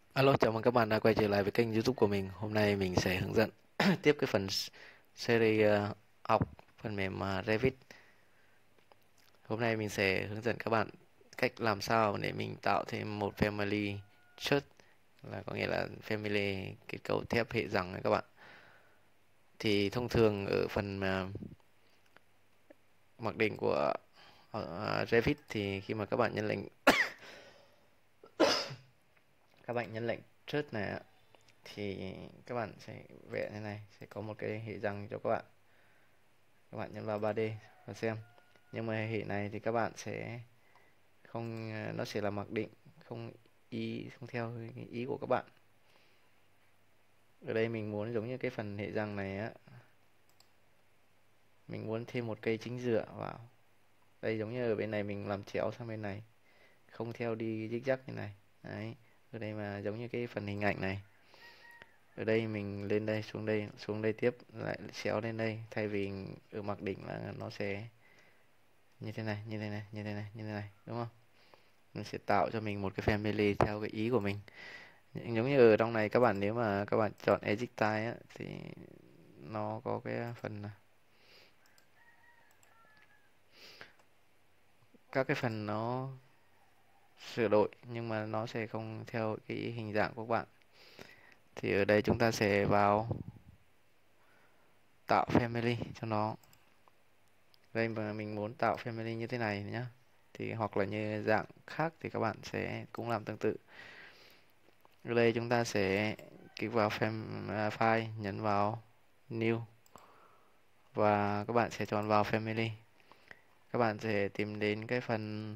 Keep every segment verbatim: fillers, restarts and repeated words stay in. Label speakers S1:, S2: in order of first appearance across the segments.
S1: Alo, chào mừng các bạn đã quay trở lại với kênh YouTube của mình. Hôm nay mình sẽ hướng dẫn tiếp cái phần s- series ờ, học phần mềm ờ, Revit. Hôm nay mình sẽ hướng dẫn các bạn cách làm sao để mình tạo thêm một family chart, là có nghĩa là family kết cấu thép hệ rằng đấy các bạn. Thì thông thường ở phần ờ, mặc định của ờ, Revit thì khi mà các bạn nhấn lệnh các bạn nhấn lệnh chart này ạ, thì các bạn sẽ vẽ thế này, sẽ có một cái hệ rằng cho các bạn. Các bạn nhấn vào ba D và xem. Nhưng mà hệ này thì các bạn sẽ không, nó sẽ là mặc định, không ý không theo cái ý của các bạn. Ở đây mình muốn giống như cái phần hệ răng này á, mình muốn thêm một cây chính giữa vào. Đây giống như ở bên này mình làm chéo sang bên này, không theo đi zigzag như này. Đấy. Ở đây mà giống như cái phần hình ảnh này. Ở đây mình lên đây, xuống đây, xuống đây tiếp lại xéo lên đây, thay vì ở mặc định là nó sẽ như thế này, như thế này, như thế này, như thế này, đúng không? Nó sẽ tạo cho mình một cái family theo cái ý của mình. Giống như ở trong này các bạn, nếu mà các bạn chọn Edit Style á, thì nó có cái phần, các cái phần nó sửa đổi nhưng mà nó sẽ không theo cái hình dạng của các bạn. Thì ở đây chúng ta sẽ vào tạo family cho nó. Đây mà mình muốn tạo family như thế này nhá, thì hoặc là như dạng khác thì các bạn sẽ cũng làm tương tự. Ở đây chúng ta sẽ kích vào fam, à, file, nhấn vào new và các bạn sẽ chọn vào family. Các bạn sẽ tìm đến cái phần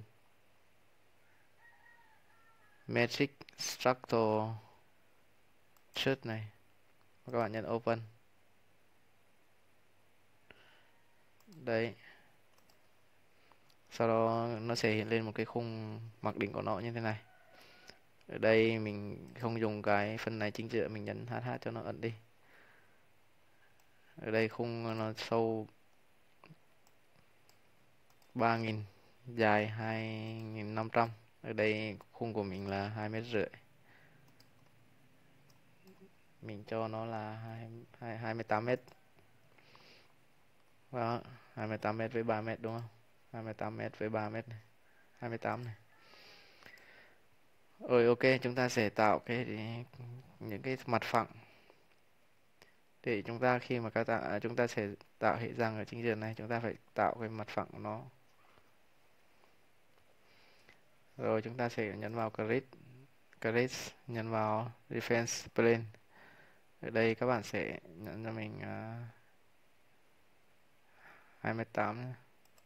S1: Matrix Structure Chart này và các bạn nhấn open. Đấy. Sau đó nó sẽ hiện lên một cái khung mặc định của nó như thế này. Ở đây mình không dùng cái phần này chính giữa, mình nhấn hát hát cho nó ẩn đi. Ở đây khung nó sâu ba nghìn, dài hai nghìn năm trăm. Ở đây khung của mình là hai mét rưỡi. Mình cho nó là hai, hai mươi tám mét. Đó, hai mươi tám mét với ba mét đúng không? hai mươi tám mét với ba mét này. hai mươi tám này. Rồi ok, chúng ta sẽ tạo cái những cái mặt phẳng để chúng ta khi mà các tạo, chúng ta sẽ tạo hệ răng ở chính diện này, chúng ta phải tạo cái mặt phẳng của nó. Rồi chúng ta sẽ nhấn vào create, create nhấn vào reference plane. Ở đây các bạn sẽ nhận cho mình uh, hai mươi tám nhé.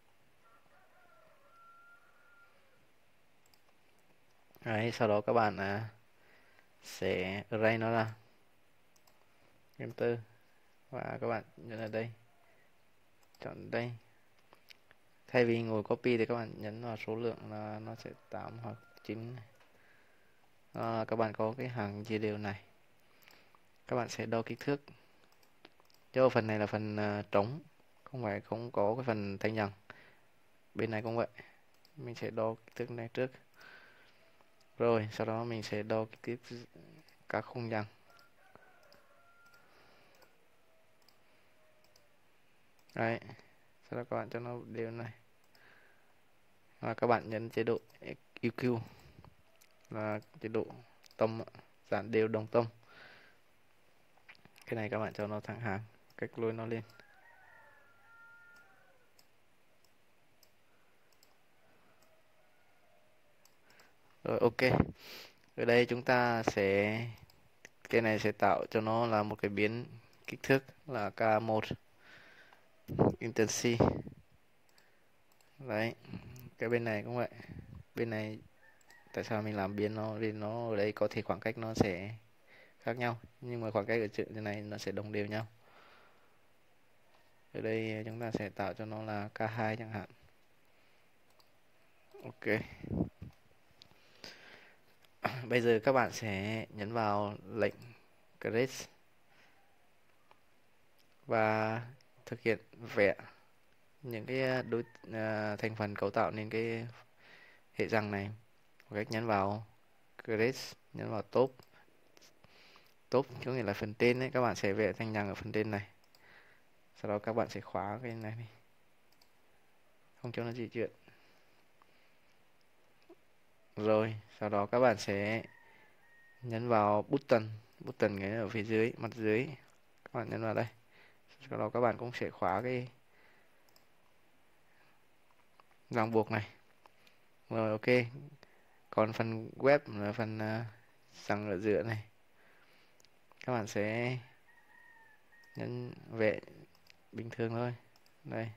S1: Đấy, sau đó các bạn uh, sẽ array nó ra, enter và các bạn nhấn ở đây, chọn đây. Thay vì ngồi copy thì các bạn nhấn vào số lượng là nó sẽ tám hoặc chín. À, các bạn có cái hàng chia đều này, các bạn sẽ đo kích thước. Cho phần này là phần uh, trống, không phải không có cái phần thanh nhằng. Bên này cũng vậy, mình sẽ đo kích thước này trước. Rồi sau đó mình sẽ đo kích thước các khung nhằng. Đấy, sau đó các bạn cho nó đều này. Và các bạn nhấn chế độ e quy là chế độ tông, giản đều đồng tông. Cái này các bạn cho nó thẳng hàng, cách lôi nó lên. Rồi ok. Ở đây chúng ta sẽ, cái này sẽ tạo cho nó là một cái biến kích thước là K một intensity. Đấy, cái bên này cũng vậy. Bên này tại sao mình làm biến nó, vì nó ở đây có thể khoảng cách nó sẽ khác nhau, nhưng mà khoảng cách ở chỗ này nó sẽ đồng đều nhau. Ở đây chúng ta sẽ tạo cho nó là K hai chẳng hạn. Ok. Bây giờ các bạn sẽ nhấn vào lệnh create và thực hiện vẽ những cái đối uh, thành phần cấu tạo nên cái hệ răng này. Một cách nhấn vào create, nhấn vào top, top có nghĩa là phần trên ấy, các bạn sẽ vẽ thanh nhằng ở phần trên này, sau đó các bạn sẽ khóa cái này đi, không cho nó di chuyển. Rồi sau đó các bạn sẽ nhấn vào button, button cái ở phía dưới, mặt dưới, các bạn nhấn vào đây, sau đó các bạn cũng sẽ khóa cái ràng buộc này. Rồi ok, còn phần web là phần uh, rằng ở giữa này, các bạn sẽ nhấn vẽ bình thường thôi. Đây,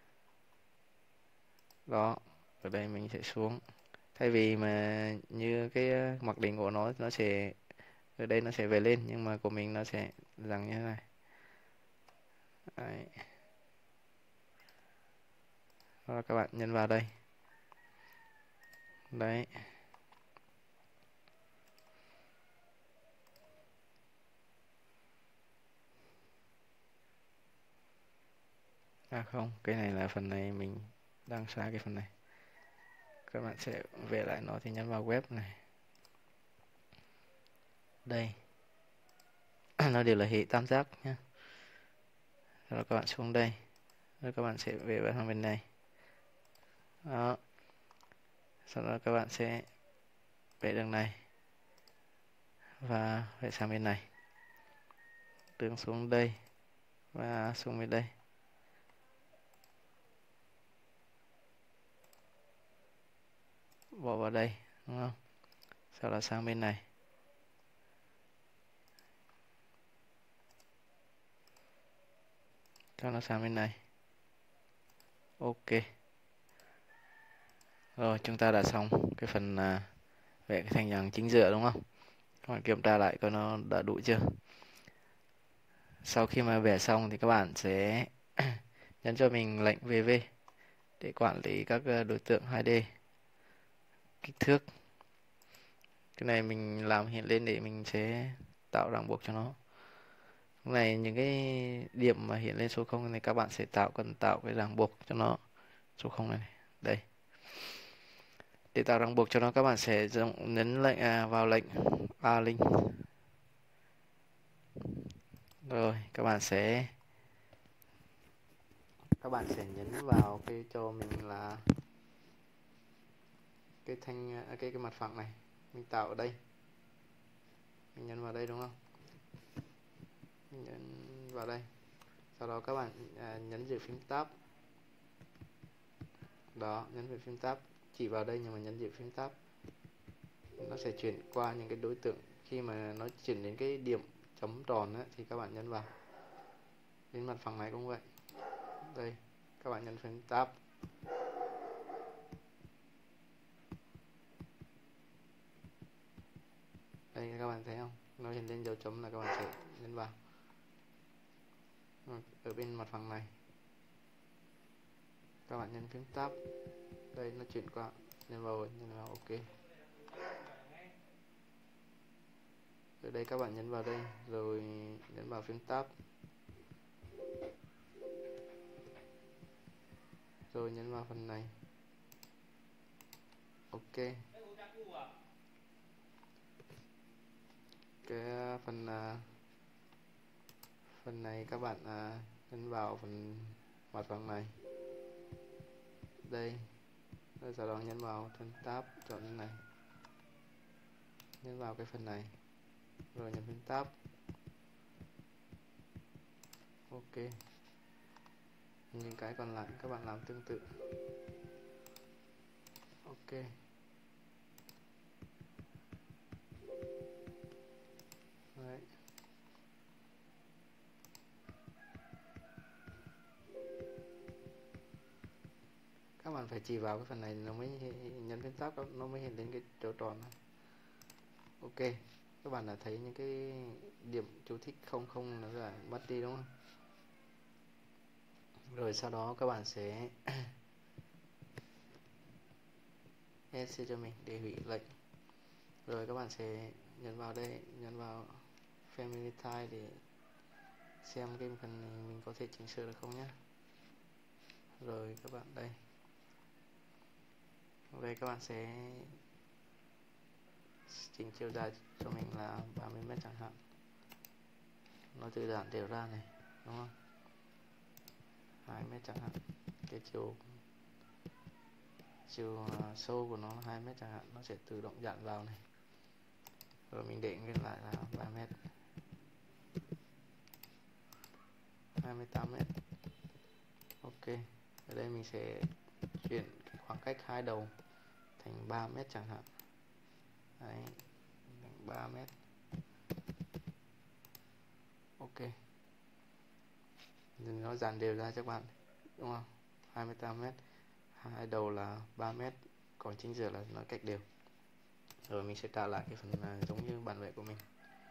S1: đó, ở đây mình sẽ xuống, thay vì mà như cái mặc định của nó nó sẽ ở đây nó sẽ về lên, nhưng mà của mình nó sẽ rằng như thế này. Đấy. Đó, các bạn nhấn vào đây. Đấy. À không, cái này là phần này mình đang xóa cái phần này. Các bạn sẽ về lại nó thì nhấn vào web này. Đây. Nó đều là hệ tam giác nhé. Rồi các bạn xuống đây. Rồi các bạn sẽ về sang bên này. Đó. Sau đó các bạn sẽ vẽ đường này và vẽ sang bên này, đường xuống đây và xuống bên đây. Bỏ vào đây, đúng không? Sau đó sang bên này. Cho nó sang bên này. Ok. Rồi chúng ta đã xong cái phần uh, vẽ cái thanh nhằng chính giữa, đúng không? Các bạn kiểm tra lại coi nó đã đủ chưa. Sau khi mà vẽ xong thì các bạn sẽ nhấn cho mình lệnh vê vê để quản lý các đối tượng hai D, kích thước. Cái này mình làm hiện lên để mình sẽ tạo ràng buộc cho nó. Cái này những cái điểm mà hiện lên số không này các bạn sẽ tạo cần tạo cái ràng buộc cho nó, số không này, này. Đây. Để tạo ràng buộc cho nó, các bạn sẽ nhấn lệnh à, vào lệnh a link. Rồi các bạn sẽ các bạn sẽ nhấn vào cái cho mình là cái thanh cái cái mặt phẳng này mình tạo ở đây, mình nhấn vào đây, đúng không? Mình nhấn vào đây, sau đó các bạn à, nhấn giữ phím tab. Đó, nhấn vào phím tab, chỉ vào đây nhưng mà nhấn giữ phím tab, nó sẽ chuyển qua những cái đối tượng. Khi mà nó chuyển đến cái điểm chấm tròn á, thì các bạn nhấn vào. Đến mặt phẳng này cũng vậy. Đây, các bạn nhấn phím tab. Đây các bạn thấy không? Nó hiện lên dấu chấm là các bạn sẽ nhấn vào. Ở bên mặt phẳng này, các bạn nhấn phím tab. Đây nó chuyển qua, nhấn vào, nhấn vào ok. Ở đây các bạn nhấn vào đây rồi nhấn vào phím tab. Rồi nhấn vào phần này. Ok. Cái phần uh, phần này các bạn uh, nhấn vào phần mặt phẳng này. Đây. Rồi sau đó nhấn vào phần tab, chọn cái này. Nhấn vào cái phần này. Rồi nhấn phím tab. Ok. Những cái còn lại các bạn làm tương tự. Ok. Đấy. Các bạn phải chỉ vào cái phần này nó mới nhấn phím tab, nó mới hiện lên cái chỗ tròn này. Ok. Các bạn đã thấy những cái điểm chú thích không không nó là mất đi, đúng không? Rồi sau đó các bạn sẽ exit cho mình để hủy lệnh. Rồi các bạn sẽ nhấn vào đây, nhấn vào Family Type để xem cái phần này mình có thể chỉnh sửa được không nhé. Rồi các bạn đây. Ở đây các bạn sẽ chỉnh chiều dài cho mình là ba mươi mét chẳng hạn. nó tự dàn đều ra này, đúng không? hai mét chẳng hạn, cái chiều chiều uh, sâu của nó hai mét chẳng hạn, nó sẽ tự động dàn vào này. Rồi mình định cái lại là ba mét, hai mươi tám mét. Ok, ở đây mình sẽ chuyển cái khoảng cách hai đầu thành ba mét chẳng hạn. Đấy, thành ba mét. Ok, nó dàn đều ra cho các bạn, đúng không? hai mươi tám mét, hai đầu là ba mét, còn chính giữa là nó cách đều. Rồi mình sẽ trả lại cái phần uh, giống như bản vẽ của mình.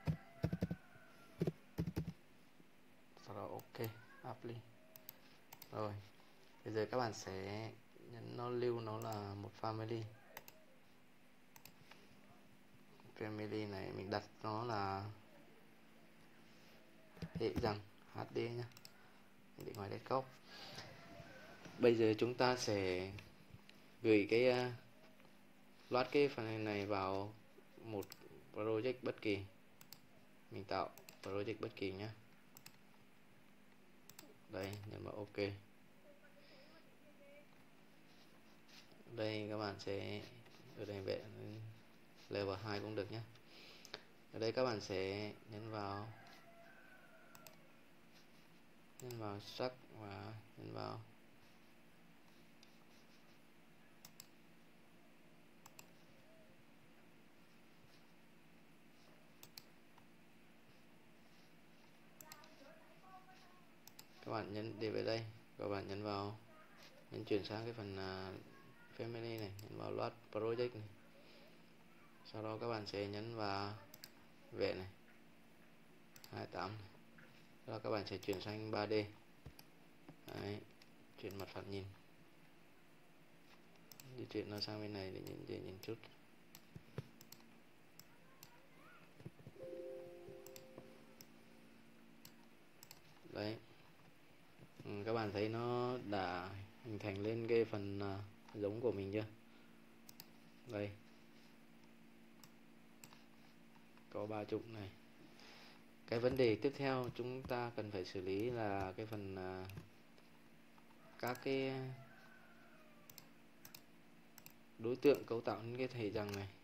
S1: Sau đó ok, apply. Rồi, bây giờ các bạn sẽ nhấn nó lưu nó là một family. Family này mình đặt nó là hệ rằng hát đê nhá, để ngoài desktop. Bây giờ chúng ta sẽ gửi cái uh, load cái phần này vào một project bất kỳ. Mình tạo project bất kỳ nhé. Đây, nhấn vào ok. Đây các bạn sẽ ở đây vẽ level hai cũng được nhé. Ở đây các bạn sẽ nhấn vào nhấn vào sắc và nhấn vào các bạn nhấn để về đây, các bạn nhấn vào nhấn chuyển sang cái phần uh, family này, nhấn vào load project này. Sau đó các bạn sẽ nhấn vào vẽ này hai mươi tám này. Sau đó các bạn sẽ chuyển sang ba D. Đấy, chuyển mặt phẳng nhìn, di chuyển nó sang bên này để nhìn để nhìn chút. Đấy, ừ, các bạn thấy nó đã hình thành lên cái phần uh, giống của mình chưa? Đây, có ba chục này. Cái vấn đề tiếp theo chúng ta cần phải xử lý là cái phần uh, các cái đối tượng cấu tạo những cái thể rằng này.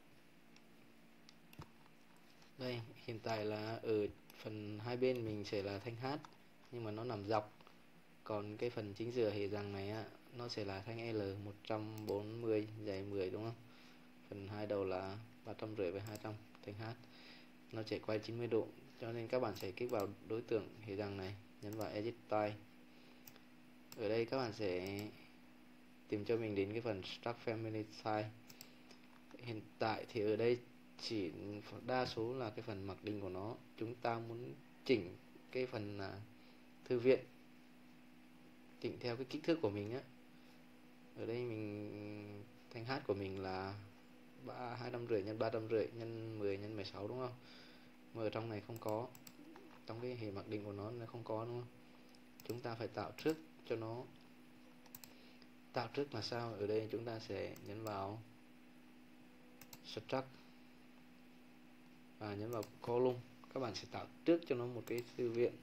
S1: Đây, hiện tại là ở phần hai bên mình sẽ là thanh H, nhưng mà nó nằm dọc. Còn cái phần chính giữa hệ rằng này á, nó sẽ là thanh L một trăm bốn mươi dày mười, đúng không? Phần hai đầu là ba trăm rưỡi với hai trăm thanh H. Nó sẽ quay chín mươi độ, cho nên các bạn sẽ kích vào đối tượng hệ rằng này, nhấn vào edit style. Ở đây các bạn sẽ tìm cho mình đến cái phần struct family size. Hiện tại thì ở đây chỉ đa số là cái phần mặc định của nó. Chúng ta muốn chỉnh cái phần uh, thư viện, chỉnh theo cái kích thước của mình á. Ở đây mình thanh H của mình là hai trăm rưỡi nhân ba trăm rưỡi nhân mười nhân mười sáu, đúng không? Mà ở trong này không có, trong cái hệ mặc định của nó nó không có, đúng không? Chúng ta phải tạo trước cho nó. Tạo trước là sao? Ở đây chúng ta sẽ nhấn vào struct và nhấn vào column. Các bạn sẽ tạo trước cho nó một cái thư viện.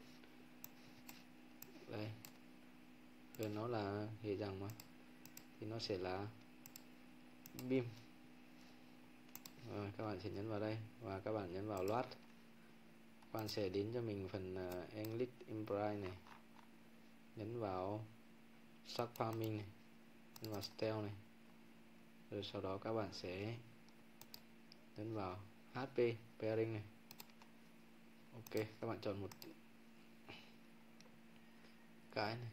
S1: Đây, rồi nó là hệ rằng mà, thì nó sẽ là beam. Rồi các bạn sẽ nhấn vào đây và các bạn nhấn vào load. Các bạn sẽ đến cho mình phần uh, English Impride này, nhấn vào Shark Farming này, nhấn vào Style này. Rồi sau đó các bạn sẽ nhấn vào hát pê Pairing này. Ok, các bạn chọn một cái này.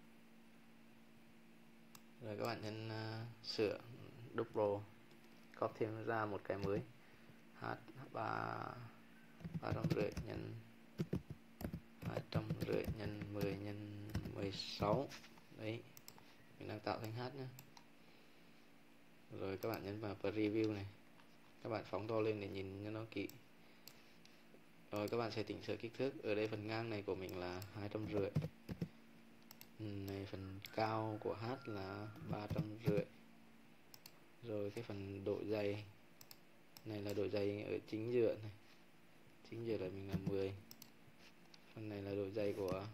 S1: Rồi các bạn nhấn uh, sửa double, copy thêm ra một cái mới, h ba ba trăm rưỡi nhân hai trăm rưỡi nhân mười nhân mười sáu. Đấy, mình đang tạo thành h nhé. Rồi các bạn nhấn vào preview này, các bạn phóng to lên để nhìn cho nó kỹ. Rồi các bạn sẽ chỉnh sửa kích thước. Ở đây phần ngang này của mình là hai trăm rưỡi, này phần cao của h là ba trăm rưỡi. Rồi cái phần độ dày này là độ dày ở chính giữa này, chính giữa là mình là mười. Phần Phần này là độ dày của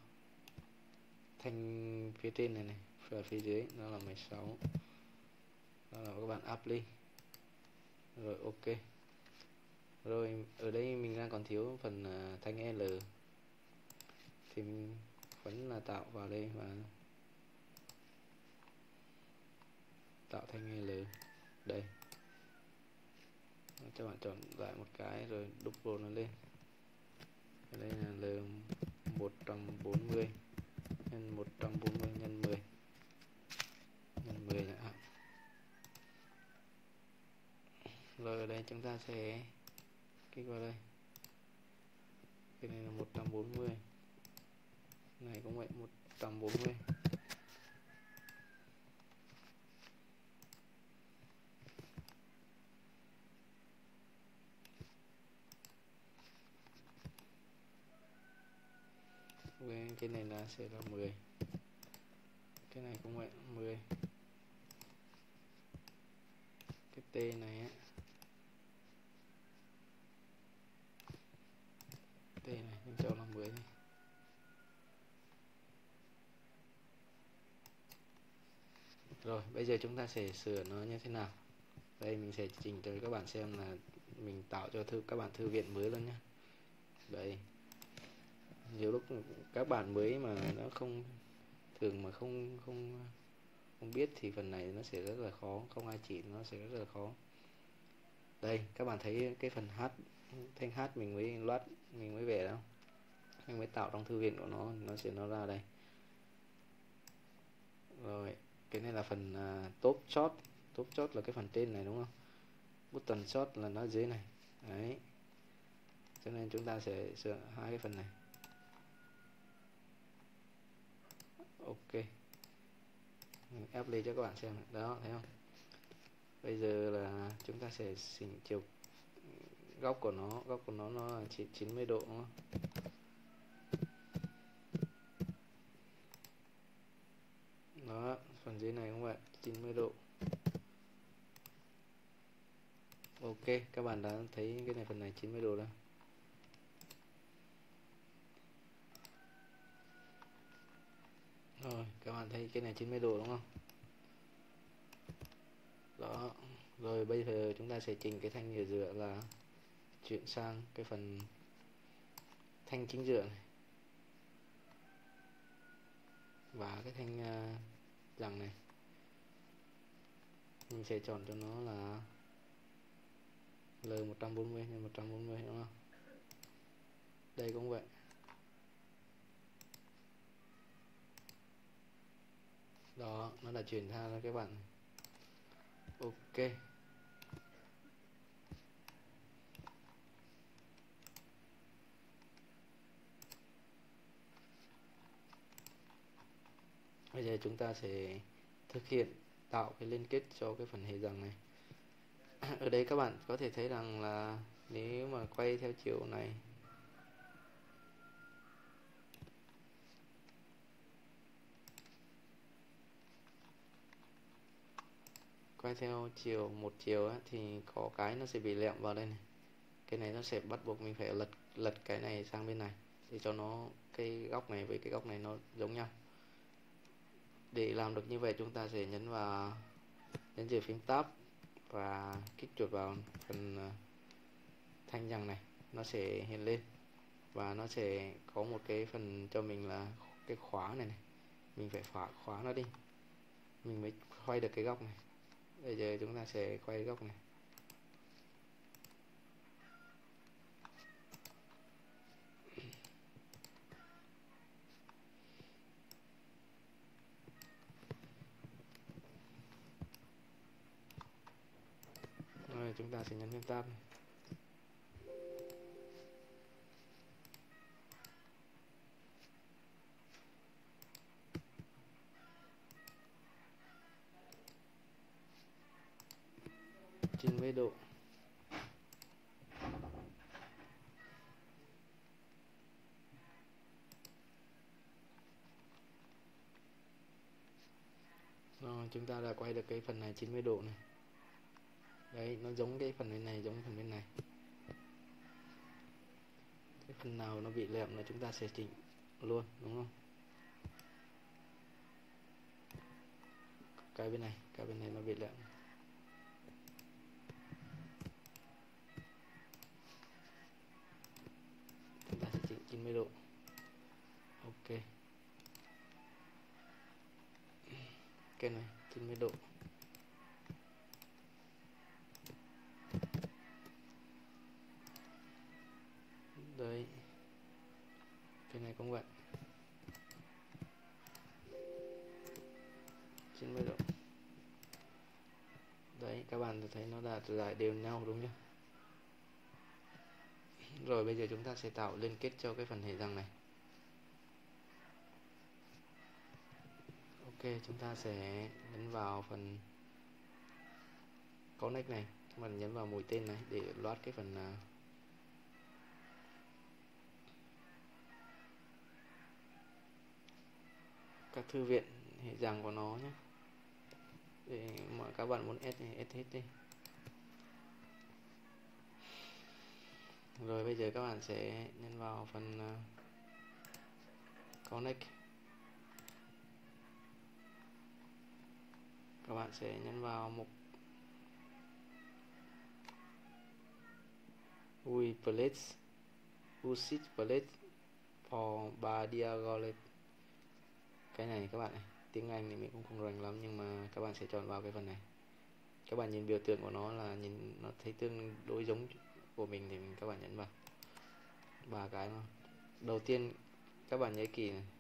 S1: thanh phía trên này này, và phía dưới nó là mười sáu. Đó là các bạn apply. Rồi ok. Rồi ở đây mình đang còn thiếu phần uh, thanh L, thì mình vẫn là tạo vào đây và tạo thanh L đây. Các bạn chọn lại một cái rồi double nó lên. Ở đây là L một trăm bốn mươi nhân một trăm bốn mươi nhân mười nhân mười chẳng hạn. Rồi ở đây chúng ta sẽ kích vào đây. Cái này là một trăm bốn mươi, này cũng vậy, một trăm bốn mươi. Cái này là sẽ là mười. Cái này cũng vậy, mười. Cái T này á, T này mình cho là mười đi. Rồi bây giờ chúng ta sẽ sửa nó như thế nào. Đây mình sẽ chỉnh cho các bạn xem là mình tạo cho thư các bạn thư viện mới luôn nhé. Đây, nhiều lúc các bạn mới mà nó không thường mà không không không biết thì phần này nó sẽ rất là khó, không ai chỉ nó sẽ rất là khó. Đây các bạn thấy cái phần hát, thanh hát mình mới loát, mình mới vẽ đâu, mình mới tạo trong thư viện của nó, nó sẽ nó ra đây. Rồi cái này là phần uh, top shot. Top shot là cái phần trên này đúng không, button shot là nó dưới này đấy, cho nên chúng ta sẽ sửa hai cái phần này. Ok, ép lên cho các bạn xem đó, thấy không? Bây giờ là chúng ta sẽ chỉnh chiều góc của nó, góc của nó nó là chỉ chín mươi độ đúng không? Đó, phần dưới này cũng vậy, chín mươi độ. Ok, các bạn đã thấy cái này, phần này chín mươi độ đâu. Rồi, các bạn thấy cái này chín mươi độ đúng không? Đó, rồi bây giờ chúng ta sẽ chỉnh cái thanh ở giữa là chuyển sang cái phần thanh chính giữa này. Và cái thanh uh, rằng này mình sẽ chọn cho nó là L một trăm bốn mươi nhân một trăm bốn mươi đúng không? Đây cũng vậy. Đó, nó đã chuyển ra cho các bạn. Ok. Bây giờ chúng ta sẽ thực hiện tạo cái liên kết cho cái phần hệ rằng này. Ở đây các bạn có thể thấy rằng là nếu mà quay theo chiều này, quay theo chiều một chiều á, thì có cái nó sẽ bị lẹm vào đây này. Cái này nó sẽ bắt buộc mình phải lật lật cái này sang bên này để cho nó cái góc này với cái góc này nó giống nhau. Để làm được như vậy chúng ta sẽ nhấn vào nhấn chữ phím Tab và kích chuột vào phần thanh rằng này, nó sẽ hiện lên và nó sẽ có một cái phần cho mình là cái khóa này này, mình phải khóa khóa nó đi mình mới quay được cái góc này. Bây giờ chúng ta sẽ quay góc này. Rồi chúng ta sẽ nhấn phím Tab này. chín mươi độ. Rồi chúng ta đã quay được cái phần này chín mươi độ này. Đấy, nó giống cái phần bên này, giống phần bên này. cái phần nào nó bị lẹm là chúng ta sẽ chỉnh luôn, đúng không? Cái bên này, cái bên này nó bị lẹm, chúng ta sẽ chỉnh chín mươi độ. Ok, cái này chín mươi độ. Đấy, cái này cũng vậy, chín mươi độ. Đấy, các bạn thấy nó đã lại đều nhau đúng chưa? Rồi bây giờ chúng ta sẽ tạo liên kết cho cái phần hệ răng này. Ok, chúng ta sẽ nhấn vào phần connect này, mình nhấn vào mũi tên này để loát cái phần uh, các thư viện hệ răng của nó nhé. Để mà các bạn muốn add thì add hết đi. Rồi bây giờ các bạn sẽ nhấn vào phần uh, connect. Các bạn sẽ nhấn vào mục We place Usage Plate for Badiagolet. Cái này các bạn này, tiếng Anh thì mình cũng không rành lắm, nhưng mà các bạn sẽ chọn vào cái phần này. Các bạn nhìn biểu tượng của nó là nhìn nó thấy tương đối giống của mình thì mình, các bạn nhấn vào ba cái mà. Đầu tiên các bạn nhớ kỹ này,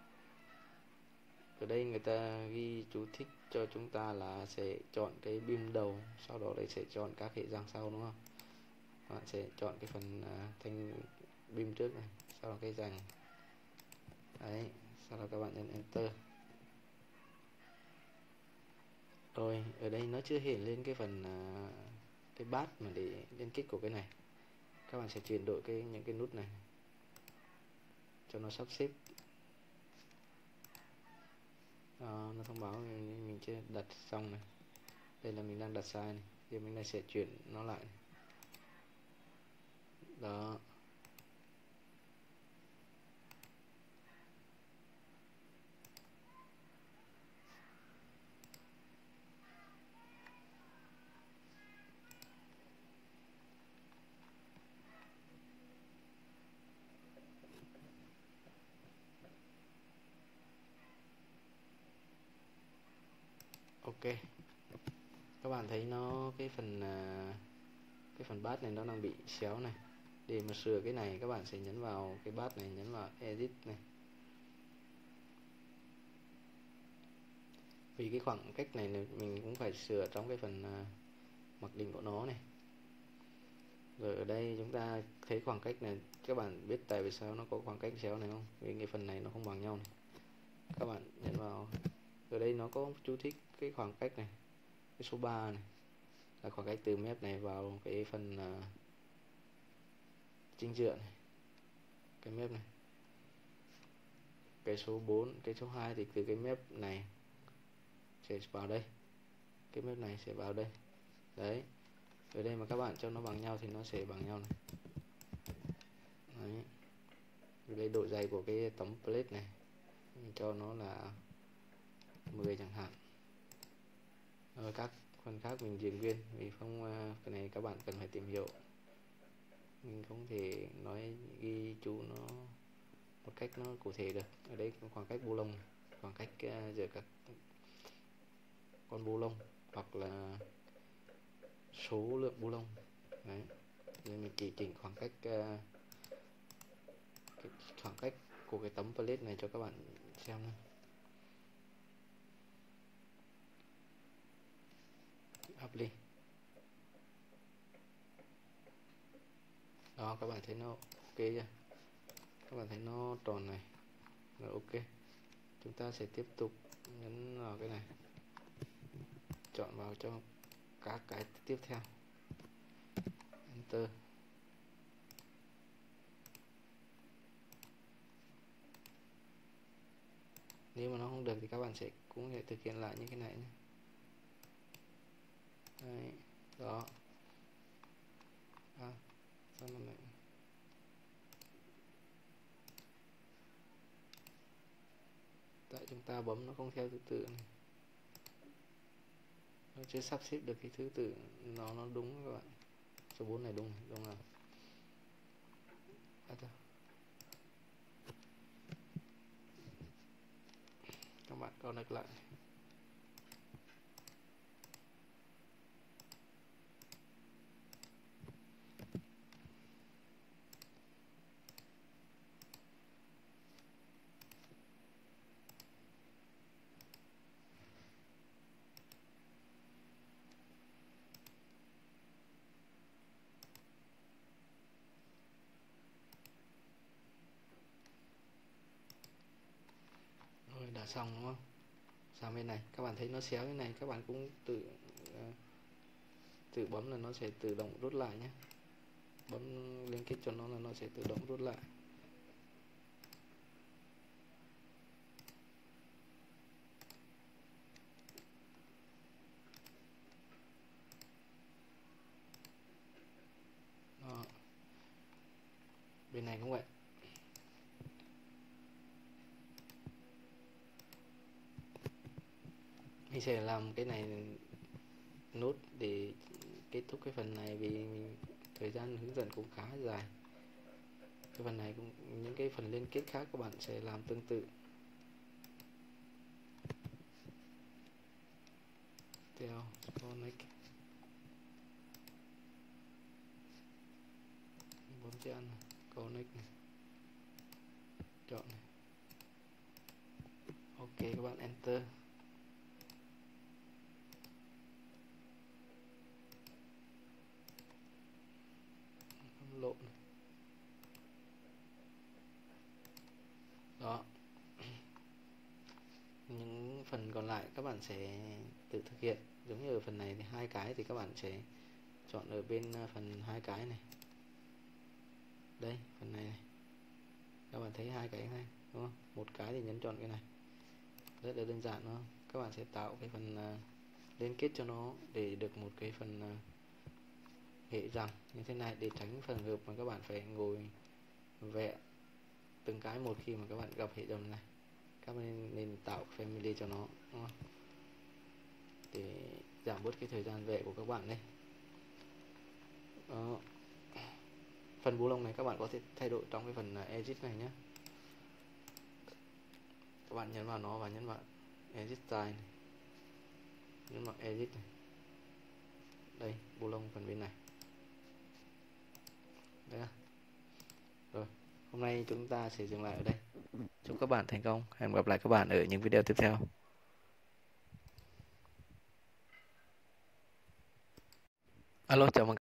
S1: ở đây người ta ghi chú thích cho chúng ta là sẽ chọn cái beam đầu, sau đó đây sẽ chọn các hệ răng sau, đúng không? Các bạn sẽ chọn cái phần uh, thanh beam trước này, sau đó cái răng đấy, sau đó các bạn nhấn enter. Rồi ở đây nó chưa hiện lên cái phần uh, cái bát mà để liên kết của cái này. Các bạn sẽ chuyển đổi cái những cái nút này cho nó sắp xếp. À, nó thông báo mình, mình chưa đặt xong này, đây là mình đang đặt sai này, giờ mình lại sẽ chuyển nó lại đó. Ok, các bạn thấy nó cái phần uh, cái phần bát này nó đang bị xéo này. Để mà sửa cái này các bạn sẽ nhấn vào cái bát này, nhấn vào edit này. Vì cái khoảng cách này mình cũng phải sửa trong cái phần uh, mặc định của nó này. Rồi ở đây chúng ta thấy khoảng cách này, các bạn biết tại vì sao nó có khoảng cách xéo này không? Vì cái phần này nó không bằng nhau này. Các bạn nhấn vào, ở đây nó có chú thích cái khoảng cách này, cái số ba này là khoảng cách từ mép này vào cái phần uh, chính giữa này, cái mép này. Cái số bốn, cái số hai thì từ cái mép này sẽ vào đây, cái mép này sẽ vào đây. Đấy, ở đây mà các bạn cho nó bằng nhau thì nó sẽ bằng nhau này. Đấy, ở đây độ dày của cái tấm plate này mình cho nó là mười chẳng hạn. Rồi các phần khác mình giữ nguyên, vì không uh, cái này các bạn cần phải tìm hiểu, mình không thể nói ghi chú nó một cách nó cụ thể được. Ở đây khoảng cách bu lông, khoảng cách uh, giữa các con bu lông, hoặc là số lượng bu lông. Đấy, nên mình chỉ chỉnh khoảng cách uh, cái khoảng cách của cái tấm plate này cho các bạn xem thôi. Apply. Đó, các bạn thấy nó ok chưa? Các bạn thấy nó tròn này. Rồi ok. Chúng ta sẽ tiếp tục nhấn vào cái này, chọn vào cho các cái tiếp theo, enter. Nếu mà nó không được thì các bạn sẽ cũng sẽ thực hiện lại như cái này nhé. Đấy, đó. À, sao nó lại chúng ta bấm nó không theo thứ tự này. Nó chưa sắp xếp được cái thứ tự nó nó đúng các bạn. Số bốn này đúng đúng rồi. À, các bạn connect lại. Rồi đã xong đúng không? Sang bên này các bạn thấy nó xéo như này, các bạn cũng tự uh, tự bấm là nó sẽ tự động rút lại nhé. Bấm liên kết cho nó là nó sẽ tự động rút lại. Đó. Bên này cũng vậy. Mình sẽ làm cái này nốt để kết thúc cái phần này, vì thời gian hướng dẫn cũng khá dài. Cái phần này cũng những cái phần liên kết khác các bạn sẽ làm tương tự. Theo connect, bấm chữ ăn connect này, chọn này. Ok, các bạn enter. Lộn này. Đó. Những phần còn lại các bạn sẽ tự thực hiện. Giống như ở phần này thì hai cái thì các bạn sẽ chọn ở bên phần hai cái này. Đây, phần này này. Các bạn thấy hai cái này đúng không? Một cái thì nhấn chọn cái này. Rất là đơn giản đúng không? Các bạn sẽ tạo cái phần uh, liên kết cho nó để được một cái phần uh, hệ rằng như thế này, để tránh phần hợp mà các bạn phải ngồi vẽ từng cái một khi mà các bạn gặp hệ dòng này. Các bạn nên, nên tạo family cho nó đúng không? Để giảm bớt cái thời gian vẽ của các bạn đây. Đó. Phần bù lông này các bạn có thể thay đổi trong cái phần edit này nhé. Các bạn nhấn vào nó và nhấn vào edit style này. Nhấn vào edit này. Đây, bù lông phần bên này. Đấy à. Rồi, hôm nay chúng ta sẽ dừng lại ở đây. Chúc các bạn thành công. Hẹn gặp lại các bạn ở những video tiếp theo. Alo, chào mừng